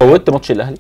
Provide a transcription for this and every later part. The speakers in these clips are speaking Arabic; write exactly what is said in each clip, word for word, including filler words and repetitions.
فوتت ماتش الاهلي؟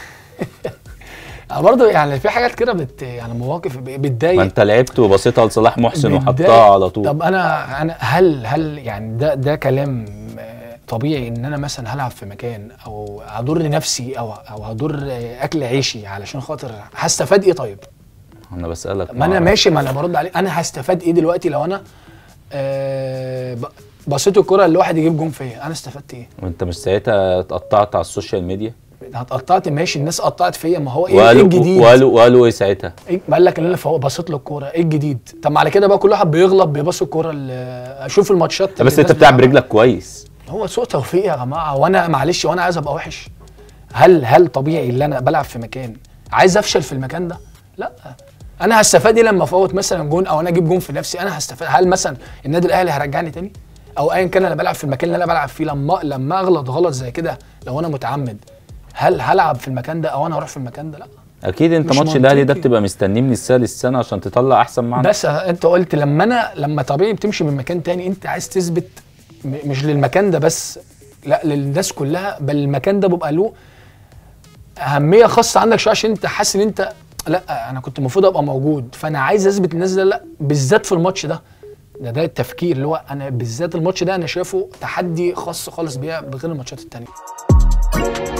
برضه يعني في حاجات كده بت يعني مواقف بتضايق. ما انت لعبت وبصيتها لصلاح محسن وحطها على طول. طب انا انا هل هل يعني ده ده كلام طبيعي ان انا مثلا هلعب في مكان او هضر نفسي او او هضر اكل عيشي علشان خاطر هستفاد ايه؟ طيب انا بسالك. ما انا ماشي، ما انا برد عليك. انا هستفاد ايه دلوقتي لو انا آه بصيت الكرة اللي واحد يجيب جون فيا؟ انا استفدت ايه؟ وانت مش ساعتها اتقطعت على السوشيال ميديا؟ اتقطعت ماشي، الناس قطعت فيا، ما هو ايه وقالوا الجديد؟ وقالوا وقالوا ايه ساعتها؟ ايه قال لك ان انا بصيت له الكوره، ايه الجديد؟ طب ما على كده بقى كل واحد بيغلط بيبص الكوره. اشوف الماتشات بس انت بتلعب برجلك كويس. هو سوء توفيق يا جماعه، وانا معلش وانا عايز ابقى وحش؟ هل هل طبيعي ان انا بلعب في مكان عايز افشل في المكان ده؟ لا. انا هستفاد ايه لما افوت مثلا جون او انا اجيب جون في نفسي؟ انا هستفاد. هل مثلا النادي الاهلي هيرجعني تاني او ايا كان انا بلعب في المكان اللي انا بلعب فيه؟ لما لما اغلط غلط زي كده لو انا متعمد، هل هلعب في المكان ده او انا اروح في المكان ده؟ لا اكيد. انت ماتش الاهلي ده بتبقى مستنيه من السنه للسنه عشان تطلع احسن معنا. بس انت قلت لما انا لما طبيعي بتمشي من مكان تاني انت عايز تثبت مش للمكان ده بس، لا للناس كلها، بل المكان ده بيبقى له اهميه خاصه عندك شويه عشان انت حاسس ان انت لا انا كنت المفروض ابقى موجود، فانا عايز اثبت للناس ده. لا بالذات في الماتش ده ده ده التفكير اللي هو انا بالذات الماتش ده انا شايفه تحدي خاص خالص بيها بغير الماتشات التانيه.